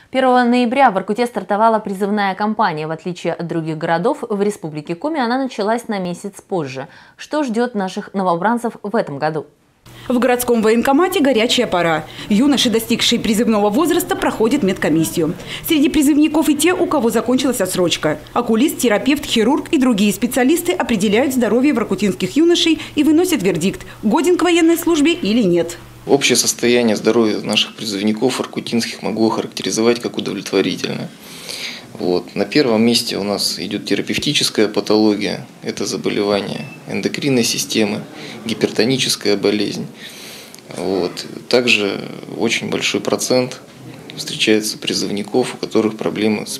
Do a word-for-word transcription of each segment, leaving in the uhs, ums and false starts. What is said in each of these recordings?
первого ноября в Воркуте стартовала призывная кампания. В отличие от других городов, в Республике Коми она началась на месяц позже. Что ждет наших новобранцев в этом году? В городском военкомате горячая пора. Юноши, достигшие призывного возраста, проходят медкомиссию. Среди призывников и те, у кого закончилась отсрочка. Окулист, терапевт, хирург и другие специалисты определяют здоровье воркутинских юношей и выносят вердикт – годен к военной службе или нет. Общее состояние здоровья наших призывников воркутинских могу охарактеризовать как удовлетворительное. Вот. На первом месте у нас идет терапевтическая патология. Это заболевание эндокринной системы, гипертоническая болезнь. Вот. Также очень большой процент встречается призывников, у которых проблемы с,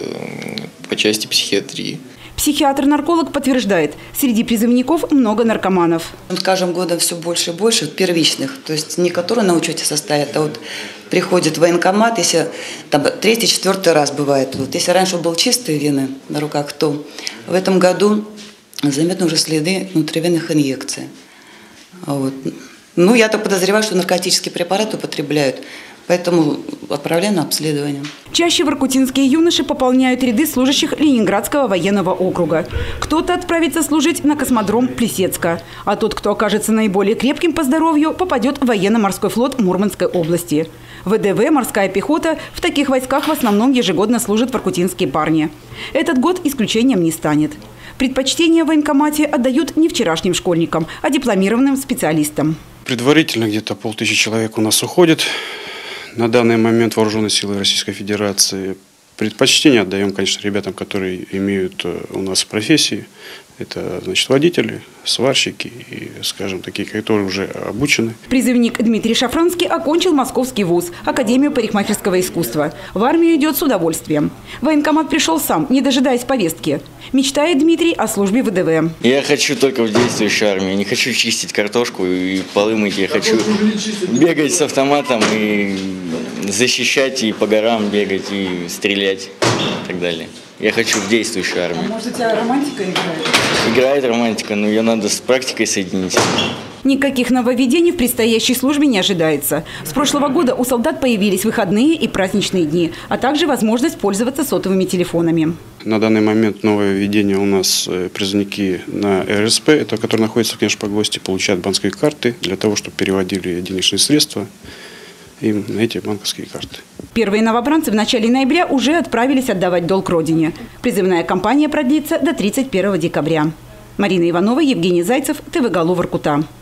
по части психиатрии. Психиатр-нарколог подтверждает, среди призывников много наркоманов. С каждым годом все больше и больше первичных, то есть не которые на учете состоят, а вот приходит в военкомат, если там третий, четвертый раз бывает. Вот если раньше был чистые вены на руках, то в этом году заметны уже следы внутривенных инъекций. Вот. Ну, я так подозреваю, что наркотические препараты употребляют. Поэтому отправляем на обследование. Чаще воркутинские юноши пополняют ряды служащих Ленинградского военного округа. Кто-то отправится служить на космодром Плесецка. А тот, кто окажется наиболее крепким по здоровью, попадет в военно-морской флот Мурманской области. ВДВ, морская пехота – в таких войсках в основном ежегодно служат воркутинские парни. Этот год исключением не станет. Предпочтение в военкомате отдают не вчерашним школьникам, а дипломированным специалистам. Предварительно где-то полтысячи человек у нас уходит. На данный момент вооруженные силы Российской Федерации предпочтение отдаем, конечно, ребятам, которые имеют у нас профессии. Это, значит, водители, сварщики и, скажем, такие, которые уже обучены. Призывник Дмитрий Шафранский окончил Московский вуз, Академию парикмахерского искусства. В армию идет с удовольствием. В военкомат пришел сам, не дожидаясь повестки. Мечтает Дмитрий о службе в ВДВ. Я хочу только в действующей армии. Не хочу чистить картошку и полы мыть. Я хочу бегать с автоматом и защищать, и по горам бегать, и стрелять, и так далее. Я хочу в действующую армию. А может, у тебя романтика играет? Играет романтика, но ее надо с практикой соединить. Никаких нововведений в предстоящей службе не ожидается. С прошлого года у солдат появились выходные и праздничные дни, а также возможность пользоваться сотовыми телефонами. На данный момент новое введение у нас призывники на эр эс пэ, это которые находятся в Кенеш-Погосте, получают банковские карты для того, чтобы переводили денежные средства им на эти банковские карты. Первые новобранцы в начале ноября уже отправились отдавать долг родине. Призывная кампания продлится до тридцать первого декабря. Марина Иванова, Евгений Зайцев, ТВ Галу, Воркута.